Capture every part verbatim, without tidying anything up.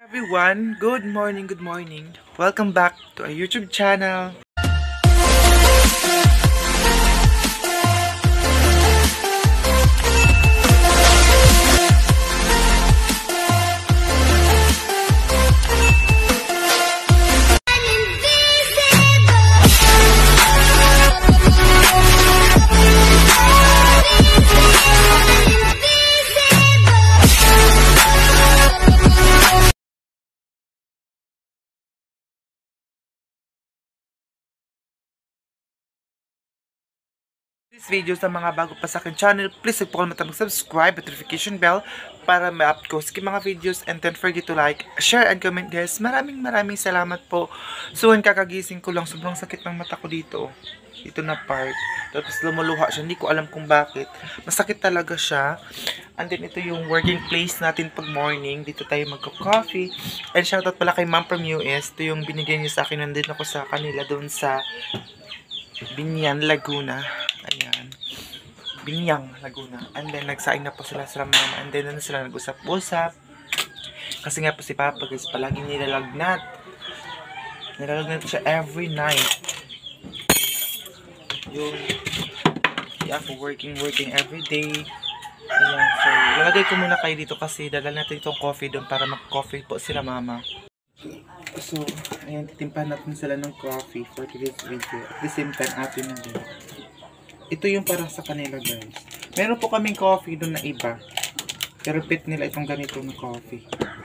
Everyone, good morning, good morning. Welcome back to our YouTube channel. This video sa mga bago pa sa akin channel, please huwag po kalimutan mag-subscribe at notification bell para ma-up ko sa mga videos, and don't forget to like, share, and comment guys. Maraming maraming salamat po. So, kakagising ko lang, sobrang sakit ng mata ko dito. Ito na part. Tapos lumuluha siya, hindi ko alam kung bakit. Masakit talaga siya. And then ito yung working place natin pag morning. Dito tayo magko-coffee. And shoutout pala kay Ma'am from U S. Ito yung binigay niya sa akin. Nandito ako sa kanila doon sa Binyan, Laguna. Ayan. Binyang, Laguna. And then, nagsaing na po sila sa mama. And then, ano sila, nag-usap-usap. Kasi nga po si Papa, guys, palagi nilalagnat. Nilalagnat siya every night. Yung, yeah, po working, working every day. Ayan. So, lalagay ko muna kayo dito kasi dadal natin itong coffee doon para mag-coffee po sila mama. So, ayan, titimpahan natin sila ng coffee for today's video. At the same time, atin na din. Ito yung para sa kanila guys. Meron po kaming coffee doon na iba. Pero pit nila itong ganito na coffee.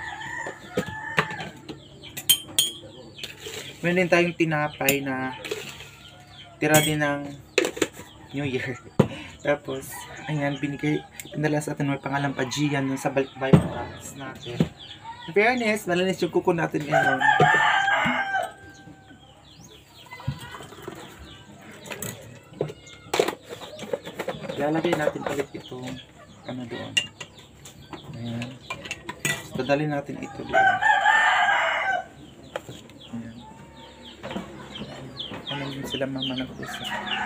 Meron din tayong tinapay na tira din ng New Year. Tapos, ayan, binigay, pinadala sa atin may pangalang Pajian yung sa balik-balik box natin. In fairness, malinis yung kuko natin ngayon. Lalagay natin ulit itong ano doon. Ayan. So, dadalhin natin ito doon. Ayan. Ano din sila mama nag-usap.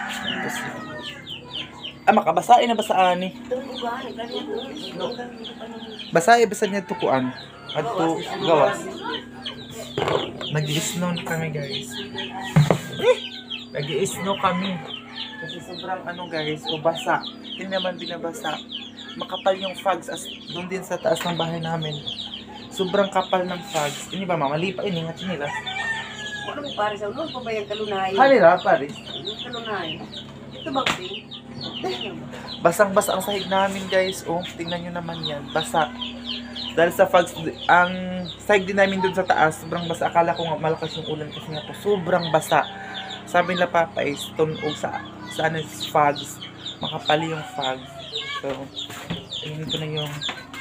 Ah, makabasain na ba sa ani? No. Basahin, basa niya tukuan. At to gawas. Nag-i-snow kami guys. Eh! Nag-i-snow kami. Kasi sobrang ano guys, o basa. Hindi naman binabasa. Makapal yung fogs as doon din sa taas ng bahay namin. Sobrang kapal ng fogs. Ini ba mama? Lipa ini nga nila. Ano mo pare sa ulo? Pabayang kalunay. Halila pare. Kalunay. Ito ba kasi? Basang-basa ang sahig namin guys. Oh, tingnan nyo naman yan. Basa. Dahil sa fogs, ang sahig din namin doon sa taas, sobrang basa. Akala ko nga malakas yung ulan kasi nga po sobrang basa. Sabi nila Papa is tunog sa sa ano fogs, makapali yung fogs. So, ayun ko na yung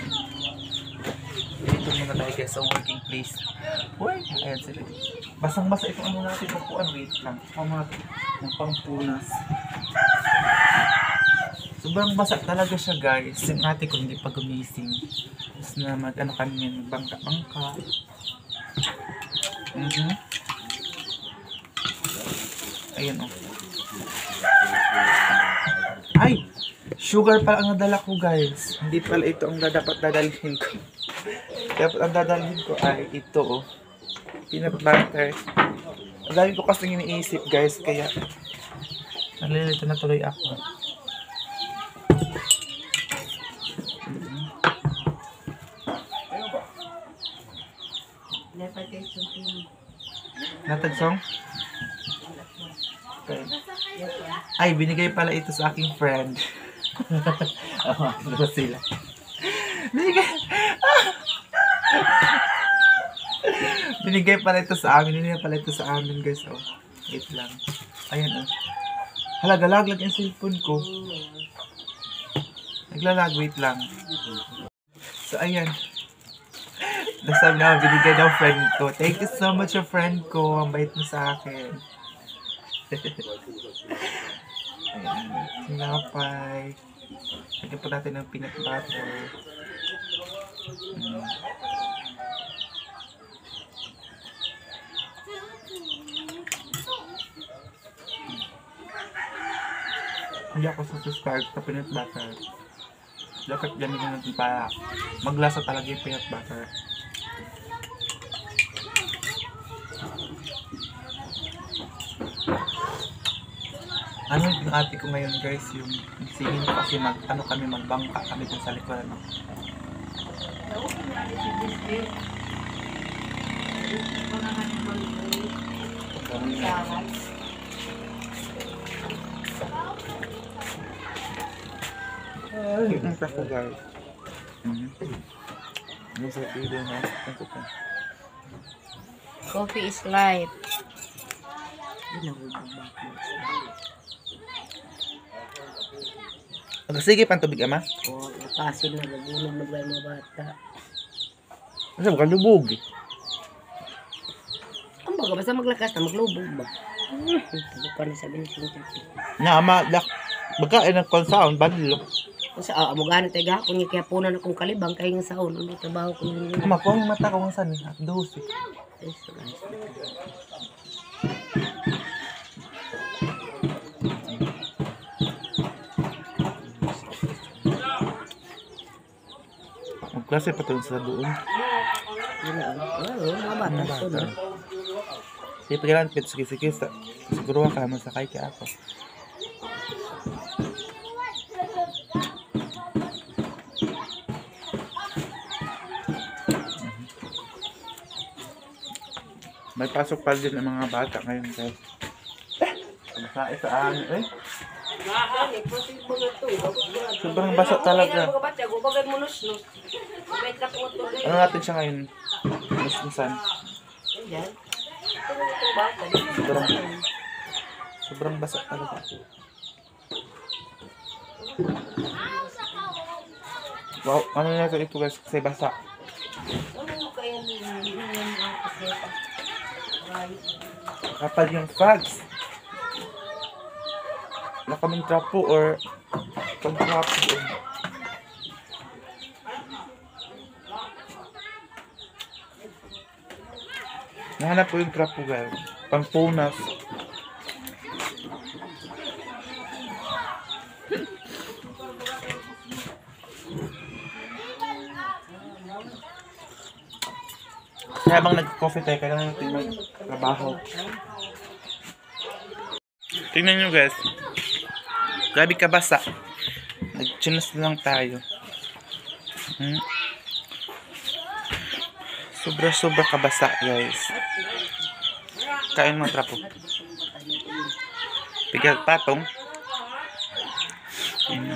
dito muna tayo guys sa working place. Uy, ayan sila. Basang-basa itong ano natin, pagpuan, wait lang. Pama ng pangpunas. Sobrang basa talaga siya guys. Yung ate ko hindi pa gumising. Tapos na mag ano kami yan, bangka-bangka. Mhm. Ayan o. Oh. Ay! Sugar pala ang nadala ko guys. Hindi pala ito ang dapat dadalhin ko. Dapat ang dadalhin ko ay ito o. Oh. Peanut butter. Ang dami ko kasi iniisip guys. Kaya nalilito na tuloy ako. Natagsong? Okay. Ay, binigay pala ito sa aking friend. Oh, ano sila? Binigay. Binigay pala ito sa amin. Binigay pala ito sa amin, guys. Oh, wait lang. Ayan, oh. Halagalag yung cellphone ko. Naglalag, wait lang. So, ayan. Nasabi na, binigay ng friend ko. Thank you so much, your friend ko. Ang bait mo sa akin. Ayan, sinapay. Lagyan po natin ng peanut butter. Hmm. Hindi ako subscribe sa peanut butter. Dapat ganyan natin para maglasa talaga yung peanut butter. Ano yung ate ko ngayon guys, yung singin ko kasi mag, ano kami, magbangka kami dun sa likuran. Ay, ang tako guys. Mhm. Ano sa video na? Ang kuko. Coffee is life. Sige, pantubig ama. O, napasin na, nagulong na ba yung mga bata. Kasi bukan lubog. Ang baga, basta maglakas na, maglubog ba? Bukan na sabi niya siya. Nga ama, lak. Baga, ay nagkonsaon, badlo. Kung sa, ah, mo gano'n tayo gahapon niya, kaya punan akong kalibang, kaya nga saon, ano trabaho ko yun. Ama, kung yung mata ko kung saan, dosi. Ay, so guys. Magklase pa ito sa doon. Yun na, oh, mga bata, Mga so na. bata. Sige, pagilan, pito sige-sige. Siguro ka mo sakay kaya ako. May pasok pa din ang mga bata ngayon guys. Masaya sa ano eh. Sobrang basa talaga. Ano natin siya ngayon? Musmusan. Sobrang, sobrang basa talaga. Wow, ano na ito guys? Kasi basa. Kapal yung frogs. Wala kaming trapo or pag-trapo doon. Nahanap po yung trapo guys. Pangpunas. Kaya habang nag-coffee tayo, kailangan natin mag-trabaho. Tingnan nyo guys. Grabe kabasa. Nag-chinos lang tayo. Hmm. Sobra-sobra kabasa guys. Kain mo trapo. Bigyan patong. Hmm.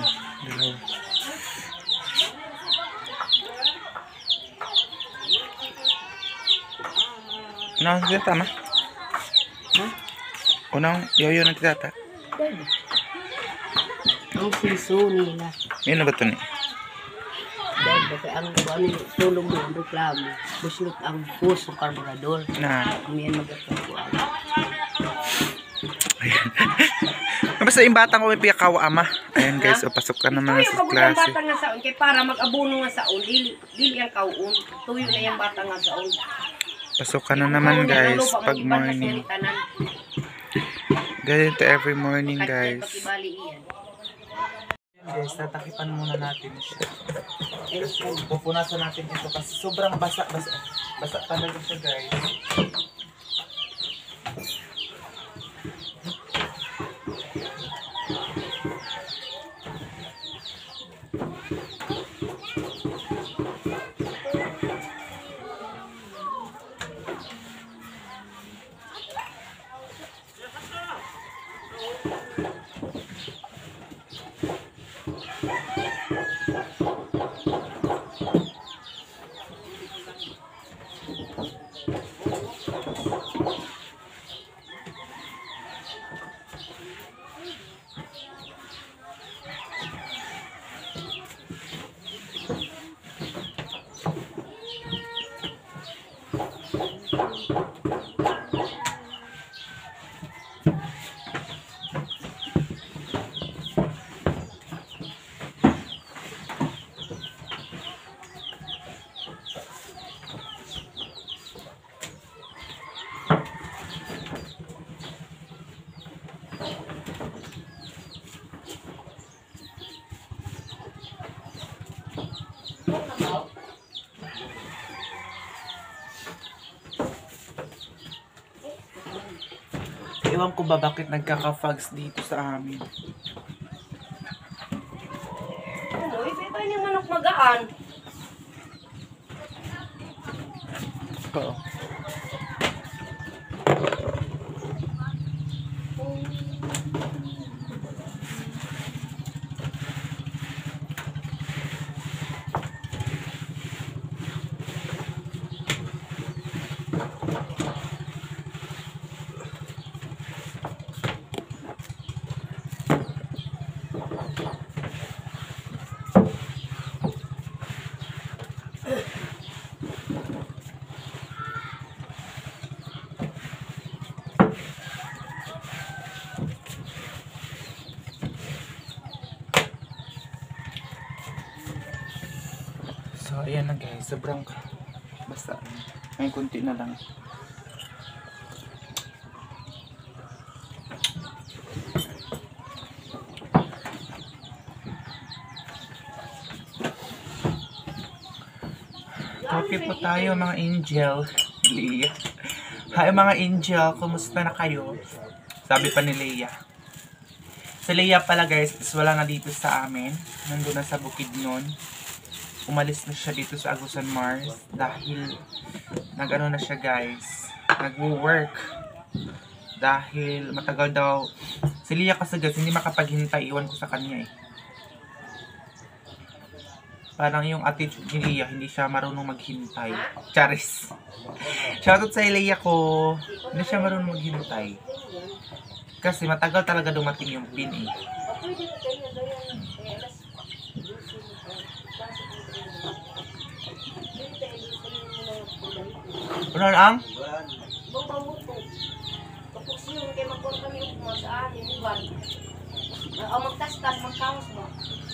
Unang tita ma? Ha? Unang yoyo ng tita. Ang siso nila. Yan na ba ito ni? Dahil bakit ang ano, tulong mo ang reklamo. Buslot ang puso karburador. Na. Umiyan magkakakuan. Ayan. Basta yung batang ko may piyakawa ama. Ayan guys, o pasok ka naman Tuyo sa ka ang klase. bata nga saon. Kaya para mag-abuno nga saon. Dili, dili ang kauon. Tuyo na yung bata nga saon. Pasok ka na naman guys pag morning. Ganito every morning guys. Guys, tatakipan muna natin siya. Pupunasan natin ito kasi sobrang basa, basa, basa talaga siya guys. Ewan ko ba bakit nagkaka-fogs dito sa amin. Ano, iba-iba yung manok magaan. Oo. So, ayan na guys. Sobrang basta. May kunti na lang. Coffee po tayo mga angel. Leah. Hi mga angel. Kumusta na kayo? Sabi pa ni Leah. Si Leah pala guys is wala na dito sa amin. Nandun na sa Bukidnon. Umalis na siya dito sa Agusan Mars dahil nag-ano na siya guys, nag-work dahil matagal daw. Si Leah kasi guys hindi makapaghintay, iwan ko sa kanya eh. Parang yung attitude ni Leah, hindi siya marunong maghintay. Charis. Shoutout sa Leah ko, hindi siya marunong maghintay. Kasi matagal talaga dumating yung pin eh. Ano na ang? Tapos yun, kaya magkuhan kami mo sa amin, uban. O magtastas, magkaos ba?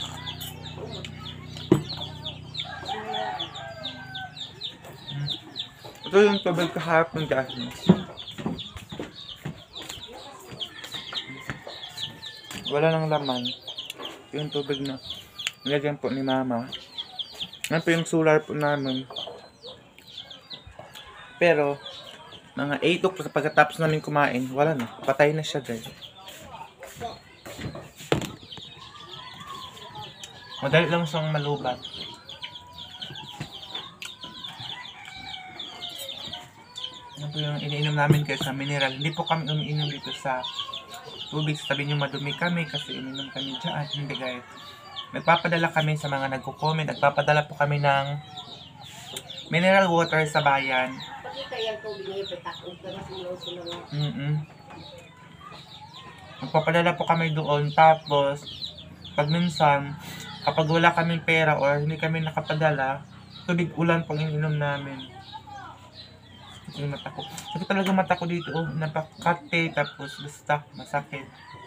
Ito yung tubig kahapon guys. Wala nang laman. Ito yung tubig na nilagyan po ni mama. Yan po yung solar po namin. Pero, mga eight o'clock pagkatapos namin kumain, wala na. Patay na siya guys. Madali lang siyang malubat. Yan po yung iniinom namin guys sa mineral. Hindi po kami umiinom dito sa tubig. Sabi niyo madumi kami kasi ininom kami dyan. Hindi guys. Nagpapadala kami sa mga nagko-comment. Nagpapadala po kami ng mineral water sa bayan. Mm -mm. Magpapadala po kami doon. Tapos, pag minsan, kapag wala kaming pera or hindi kami nakapadala, tubig ulan pang ininom namin. Yung mata ko. Sakit talaga mata ko dito. Oh, napakate. Tapos, basta, masakit.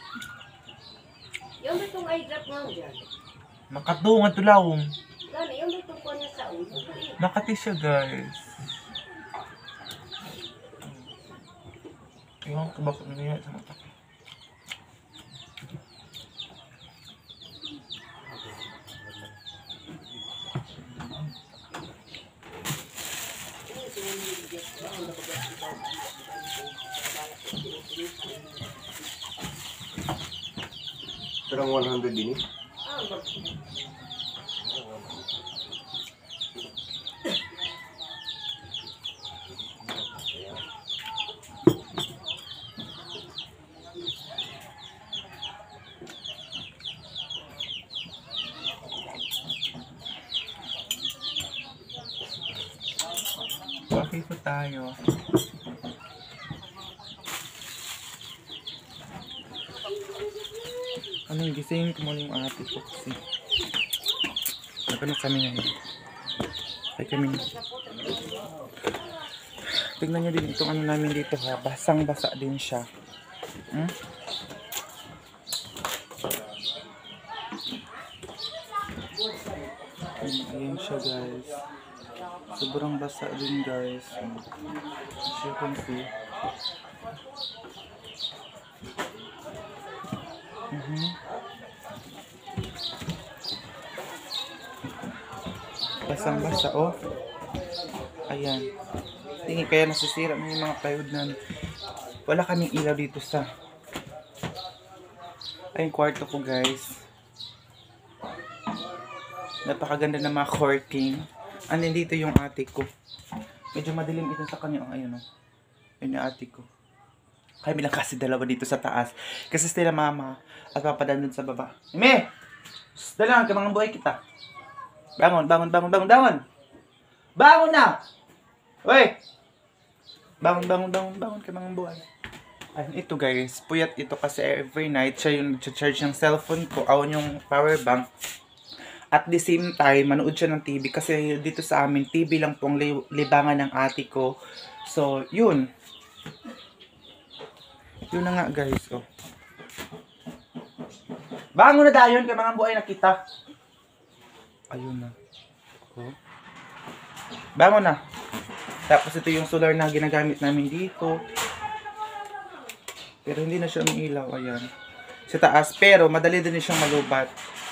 Yung itong eye drop nga dyan. Makatungan tulawong. Gana, yung itong ko niya sa ulo. Makati siya guys. Ewan ko bakit nangyayari sa mata ko. Terang one hundred ini. Ah, Coffee po tayo. Ano yung gising ko muna yung ate ko kasi nagano kami ngayon. Ay kami. Tignan nyo din itong ano namin dito ha. Basang basa din siya. Hmm? Ayan siya guys. Sobrang basa din guys. As you can see. Mm-hmm. Basang basa oh. Ayan. Tingin kaya nasisira na yung mga plywood namin. Wala kaming ilaw dito sa ay kwarto ko, guys. Napakaganda ng mga curtain. Andun dito yung ate ko. Medyo madilim ito sa kanya. Oh, ayun, oh. Yun yung ate ko. Kami lang kasi dalawa dito sa taas. Kasi sila mama at papadan dun sa baba. Ime! Dalangan ka mga buhay kita. Bangon, bangon, bangon, bangon, bangon! Bangon na! Uy! Bangon, bangon, bangon, bangon ka mga buhay. Ayun, ito guys. Puyat ito kasi every night siya yung charge ng cellphone ko. Awan yung power bank. At the same time, manood siya ng T V. Kasi dito sa amin, T V lang pong li- libangan ng ate ko. So, yun. Yun na nga guys. Oh. Bangon na dayon kay mga buhay nakita. Ayun na. Oh. Bangon na. Tapos ito yung solar na ginagamit namin dito. Pero hindi na siya umiilaw. Ayan. Sa taas. Pero madali din siyang malubat.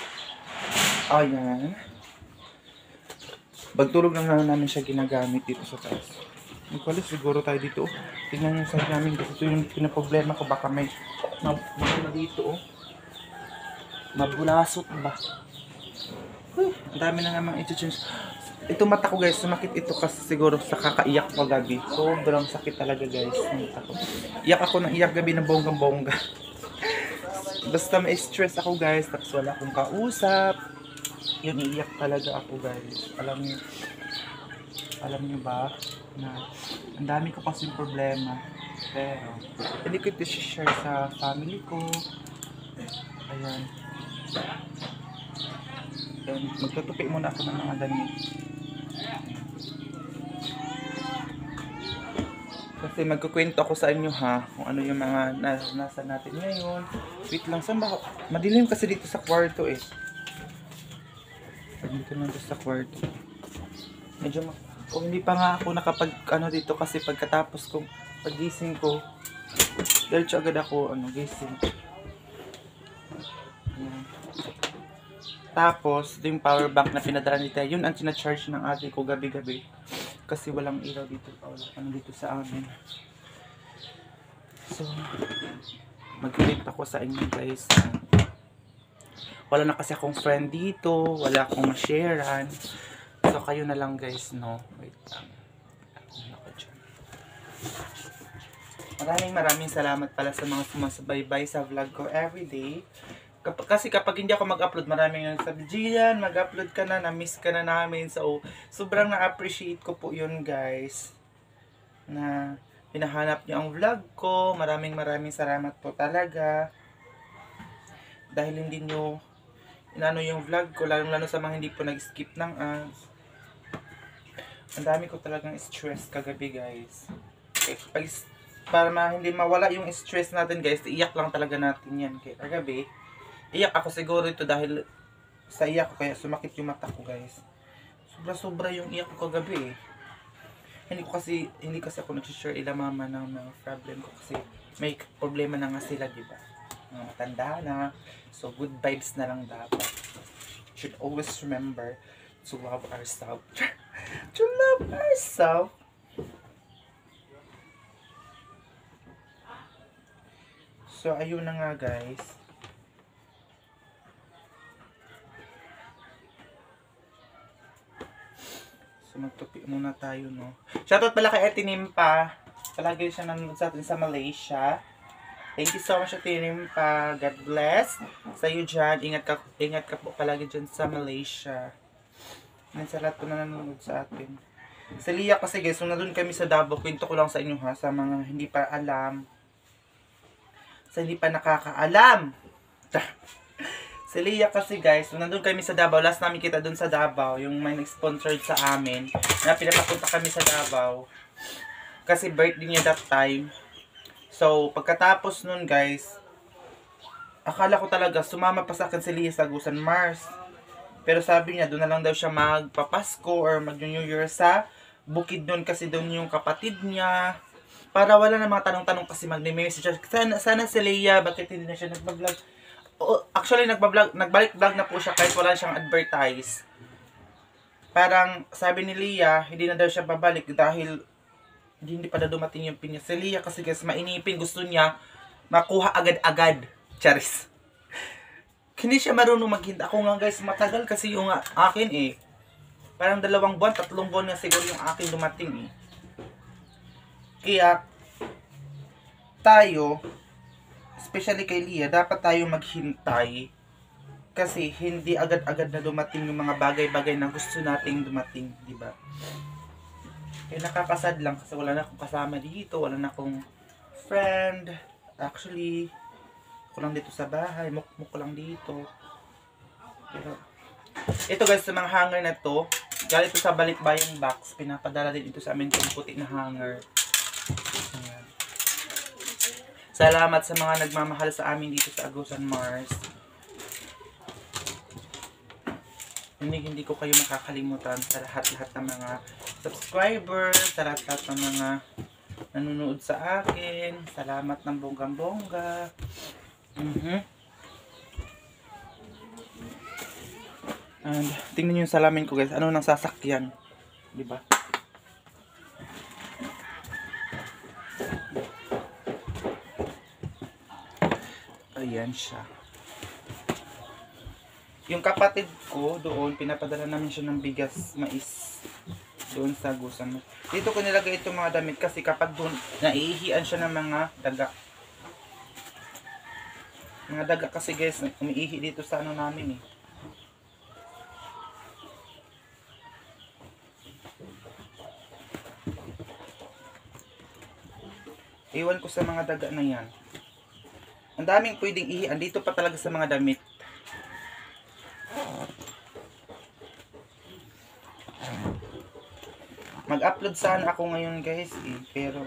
Ayan. Pagtulog lang naman namin siya ginagamit dito sa taas. Magkalis siguro tayo dito. Oh. Tingnan yung side namin kasi ito yung pinaproblema ko. Baka may mabula dito. Oh. Mabulasot ba? Uy, ang dami na namang i-change. Ito mata ko guys, sumakit ito kasi siguro sa kakaiyak ko gabi. Sobrang sakit talaga guys. Mata ko. Iyak ako ng iyak gabi na bonggang-bongga. Basta may stress ako guys, tapos wala akong kausap. Yun, iiyak talaga ako guys. Alam niyo, alam niyo ba na ang dami ko kasing problema. Pero, hindi ko ito share sa family ko. Ayan. Then, magtutupi muna ako ng mga damit. Kasi magkukwento ako sa inyo ha, kung ano yung mga nasa natin ngayon. Wait lang, saan ba? Madilim kasi dito sa kwarto eh. Dito lang dito sa kwarto. Medyo, ma- kung hindi pa nga ako nakapag, ano dito kasi pagkatapos kong pagising ko, diretso agad ako, ano, gising. Ayan. Tapos, ito yung power bank na pinadala nito. Yun ang sinacharge ng ate ko gabi-gabi. Kasi walang ilaw dito. Wala ano dito sa amin. So, mag-relate ako sa inyo guys. Wala na kasi akong friend dito. Wala akong ma-sharean. So, kayo na lang guys, no? Wait lang. Maraming maraming salamat pala sa mga sumasabay-bay sa vlog ko everyday. Kapag, kasi kapag hindi ako mag-upload, maraming nang sabi, Gian, mag-upload ka na, na-miss ka na namin. So, sobrang na-appreciate ko po yun, guys. Na hinahanap niyo ang vlog ko. Maraming maraming salamat po talaga. Dahil hindi niyo inano yung vlog ko, lalong-lalo sa mga hindi po nag-skip ng ads. Ang dami ko talagang stress kagabi, guys. Okay, pag, para ma, hindi mawala yung stress natin, guys, iyak lang talaga natin yan. Okay, kagabi, iyak ako siguro ito dahil sa iyak ko kaya sumakit yung mata ko guys. Sobra-sobra yung iyak ko kagabi eh. Hindi ko kasi, hindi kasi ako nag-share ila mama ng mga problem ko kasi may problema na nga sila, di ba? Mga matanda na. So good vibes na lang dapat. Should always remember to love ourselves. To love ourselves. So ayun na nga guys. So, magtupi muna tayo, no? Shoutout pala kay Ate Nimpa. Palagi siya nanonood sa atin sa Malaysia. Thank you so much, Ate Nimpa. God bless. Sa iyo dyan. Ingat ka, ingat ka po palagi dyan sa Malaysia. And sa lahat po na nanonood sa atin. Sa Lia kasi guys, nung nandun kami sa Davao, kwento ko lang sa inyo ha, sa mga hindi pa alam. Sa hindi pa nakakaalam. Si Lia kasi guys, nung nandun kami sa Davao, last namin kita dun sa Davao, yung may nag-sponsored sa amin, na pinapapunta kami sa Davao. Kasi birthday niya that time. So, pagkatapos nun guys, akala ko talaga, sumama pa sa akin si Lia sa Agusan Mars. Pero sabi niya, doon na lang daw siya magpapasko or mag-New Year sa bukid doon kasi doon yung kapatid niya. Para wala na mga tanong-tanong kasi mag-message siya. Sana, sana si Lia, bakit hindi na siya nag-vlog? Actually, nagbablog, nagbalik-vlog na po siya kahit wala siyang advertise. Parang sabi ni Lia, hindi na daw siya babalik dahil hindi pa na dumating yung pinya. Si Lia kasi guys, mainipin. Gusto niya makuha agad-agad. Charis. Hindi siya marunong maghintay. Ako nga guys, matagal kasi yung akin eh. Parang dalawang buwan, tatlong buwan na siguro yung akin dumating eh. Kaya, tayo, especially kay Lia, dapat tayo maghintay. Kasi hindi agad-agad na dumating yung mga bagay-bagay na gusto nating dumating, di ba? Kaya nakakasad lang kasi wala na akong kasama dito, wala na akong friend. Actually, ako lang dito sa bahay, mukmuk ko lang dito. Pero, ito guys, sa mga hanger na to, galing ito sa Balikbayang Box, pinapadala din ito sa amin itong puti na hanger. Ayan. Salamat sa mga nagmamahal sa amin dito sa Agusan Mars. Hindi, hindi ko kayo makakalimutan sa lahat-lahat ng mga subscribers, sa lahat-lahat ng mga nanonood sa akin. Salamat ng bonggang-bongga. Mm-hmm. And tingnan niyo yung salamin ko guys. Ano nang sasakyan? Di ba? Ayan siya. Yung kapatid ko doon, pinapadala namin siya ng bigas, mais. Doon sa Agusan. Dito ko nilagay itong mga damit kasi kapag doon, naiihian siya ng mga daga. Mga daga kasi guys, umiihi dito sa ano namin eh. Iwan ko sa mga daga na yan. Ang daming pwedeng ihian. Dito pa talaga sa mga damit. Mag-upload sana ako ngayon guys eh. Pero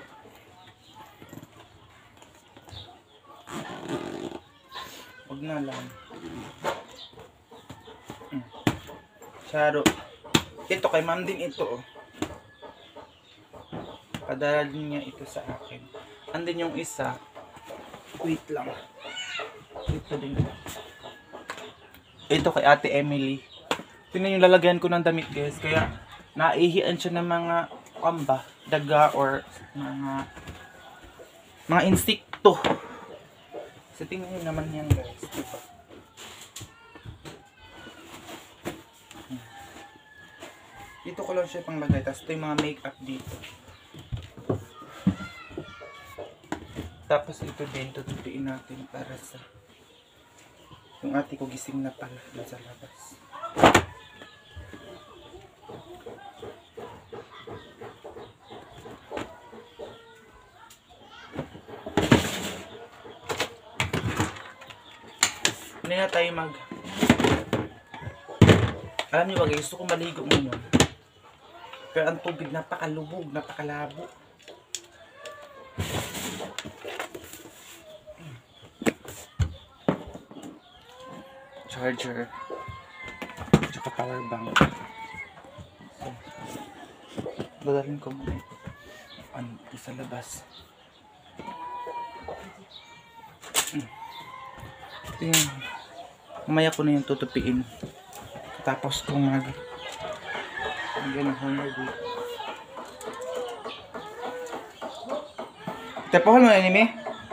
wag na lang. Hmm. Charo. Ito kay ma'am din ito oh. Padala din niya ito sa akin. Andin yung isa. Wait lang. Ito din. Ito kay Ate Emily. Tingnan yung lalagyan ko ng damit guys. Kaya naihian siya ng mga kamba, daga or mga mga insekto. So tingnan nyo naman yan guys. Diba? Dito ko lang siya panglagay. Tapos ito yung mga makeup dito. Tapos ito din, tutupiin natin para sa yung ate ko gising na pala dun sa labas. Hindi na tayo mag... Alam niyo ba guys, gusto ko maligo ngayon. Pero ang tubig napakalubog, napakalabo. Charger. Tsaka power bank. So, dadalhin ko muna ito. Ano, ito sa labas. Hmm. Ito yung... Mamaya ko na yung tutupiin. Tapos kung mag... Ang ganang hanger dito. Tepohol mo na anime?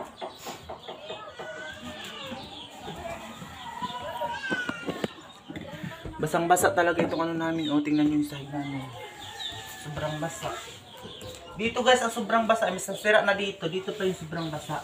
Basang-basa talaga itong ano namin. O, tingnan nyo yung sahig namin. Sobrang basa. Dito guys, ang sobrang basa. May sira na dito. Dito pa yung sobrang basa.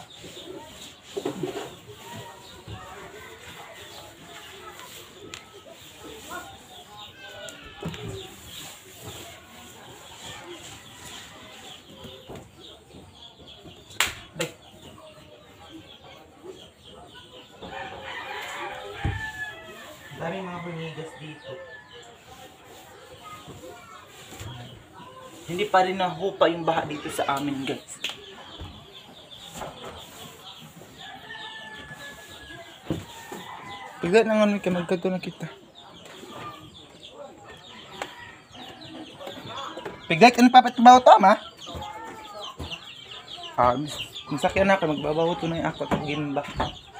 Daming mga bunigas dito. Hindi pa rin nahupa yung baha dito sa amin guys. Pagkat na nga may kamagkato na kita. Pagkat ano papatbaw to ma? Ah, masakyan na ako. Magbabaw to na yung ako. Tagin ba?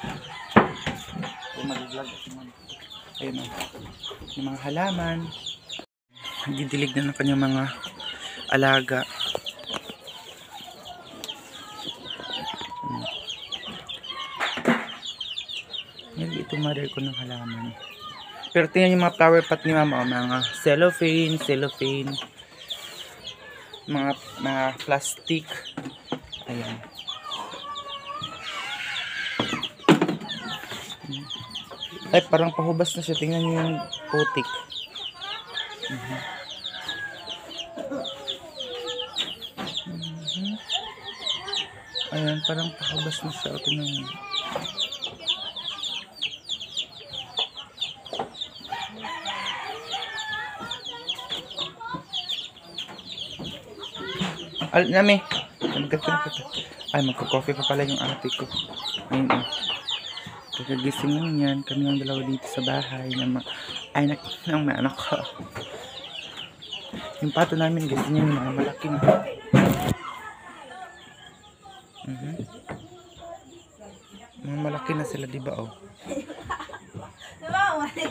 Kung mag-vlog. Ayun o. Yung mga halaman. Nagidilig na ng kanyang mga alaga. itong mother ko ng halaman. Pero tingnan yung mga flower pot ni mama, oh, mga cellophane, cellophane, mga, mga plastic. Ayan. Ay, parang pahubas na siya. Tingnan nyo yung putik. Mhm. Mhm. Ayan, parang pahubas na siya. Tingnan nyo. Al, nami. Ay, magko-coffee pa pala yung ate ko. Ayun, oh. Kagagising lang yan. Kami ang dalawa dito sa bahay. Na ma ay, nak ng mga anak ko. Yung pato namin, gusto niya yung mga malaki na. Mhm. Mga malaki na sila, diba, oh? Diba, wala?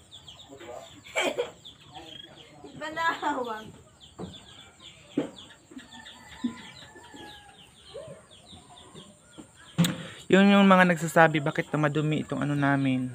Banawang. Yun yung mga nagsasabi bakit na madumi itong ano namin.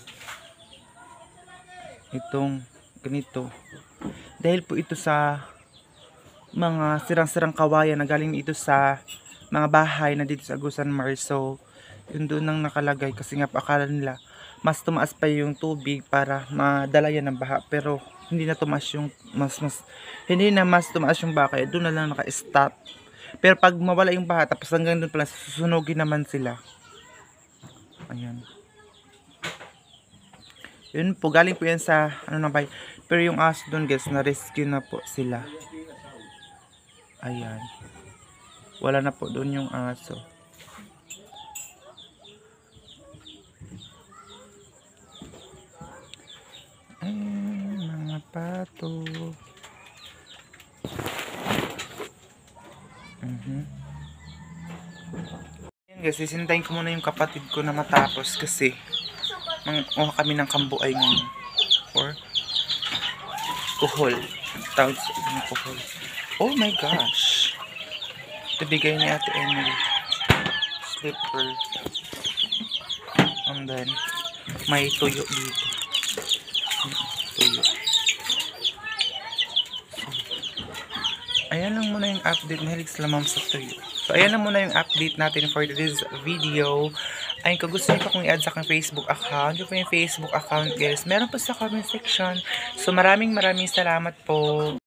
Itong ganito. Dahil po ito sa mga sirang-sirang kawayan na galing ito sa mga bahay na dito sa Agusan Marso. Yun doon nang nakalagay kasi nga akala nila mas tumaas pa yung tubig para madala yan ng baha. Pero hindi na tumaas yung mas mas hindi na mas tumaas yung baha kaya doon na lang naka-stop. Pero pag mawala yung baha tapos hanggang doon pala susunugin naman sila. Ayan. Yun po, galing po yan sa ano na bay. Pero yung aso doon guys, na-rescue na po sila. Ayan. Wala na po doon yung aso. Ayan, mga pato. Mhm. Guys, sisintayin ko muna yung kapatid ko na matapos kasi manguha kami ng kambuay ngayon or kuhol. Tawag sa ng kuhol. Oh my gosh! Ito bigay ni Ate Emily. Slipper. And then, may tuyo dito. Tuyo. Ayan lang muna yung update. Mahilig sila ma'am sa tuyo. So, ayan lang muna yung update natin for this video. Ayun, kung gusto nyo pa kung i-add sa aking Facebook account, yung pa yung Facebook account, guys, meron pa sa comment section. So, maraming maraming salamat po.